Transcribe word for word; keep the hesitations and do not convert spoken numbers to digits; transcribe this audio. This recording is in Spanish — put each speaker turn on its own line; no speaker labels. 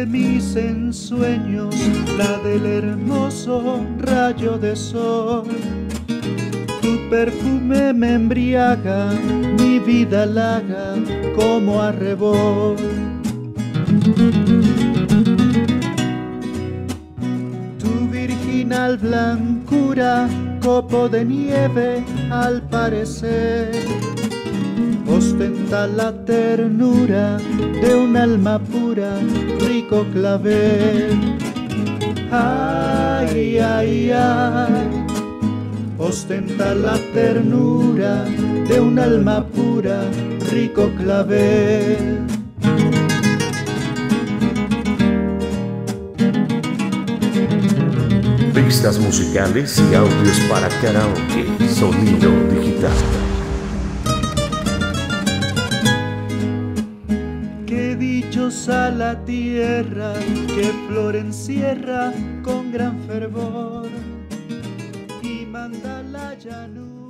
de mis ensueños, la del hermoso rayo de sol. Tu perfume me embriaga, mi vida halaga como arrebol. Tu virginal blancura, copo de nieve al parecer, ostenta la ternura de un alma pura, rico clavel. Ay, ay, ay, ostenta la ternura de un alma pura, rico clavel.
Pistas musicales y audios para karaoke, sonido digital.
Qué dichosa la tierra que flor encierra con gran fervor y manda la llanura.